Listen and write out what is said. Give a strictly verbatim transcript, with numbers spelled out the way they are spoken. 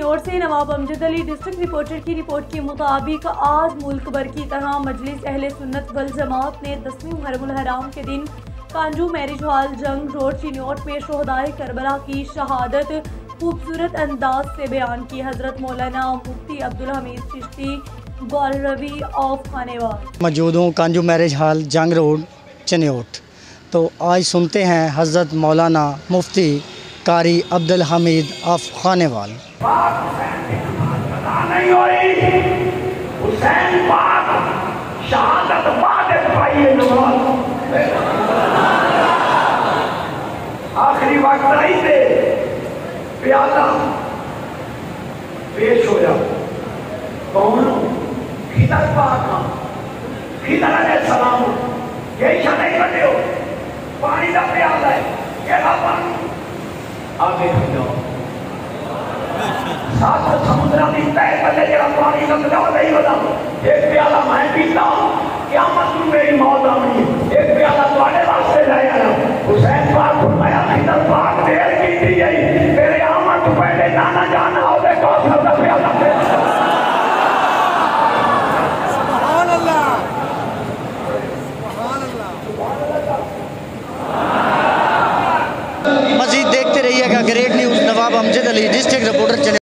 چنیوٹ سے Nawab Amjad Ali district reporter کی report کے مطابق آج ملک بھر کی طرح مجلس اہل سنت والجماعت نے دسویں محرم الحرام کے دن Kanju marriage hall Jhang road Chiniot میں شہدائے کربلا کی شہادت خوبصورت انداز سے بیان کی۔ حضرت مولانا مفتی عبدالحمید چشتی گولروی آف خانیوال موجود ہوں Kanju marriage hall Jhang road Chiniot. تو آج سنتے ہیں حضرت مولانا مفتی قاری عبدالحمید آف خانیوال۔ آخری وقت آئی تھے پیالہ پیش ہویا کون خضر پاک خضر علیہ السلام یہ شاہ نہیں بنے ہو پانی دا پیالہ ہے یہ پانی آگے ہم جاؤ ساتھ سمندرہ دی تیہ پلے جرا پانی کا پلاؤ نہیں ہوتا ایک پیالہ میں پیتا قیامت میں میری موت آمنی ایک پیالہ توانے واسطے لائے آیا حسین پاک فرمایا خضر پاک دیر کی تھی جائی میرے آمد تو پہلے نانا جانا ہو دے کوثر دا پیالہ پہ سبحان اللہ سبحان اللہ۔ مزید دیکھتے رہیے گا great news Nawab Amjad Ali district reporter چلے